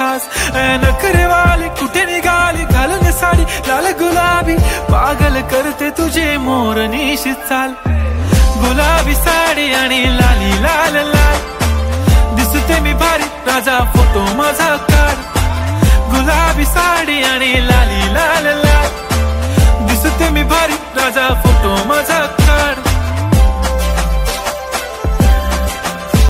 सास. नखरेवाली कुठे निघाली घालून साडी लाल गुलाबी, पागल करते तुझे मोरनीशी चाल. गुलाबी साडी आणि लाली लाल लाल, दिसते मी भारी राजा फोटो माझा काढ. गुलाबी साडी आणि लाली लाल लाल.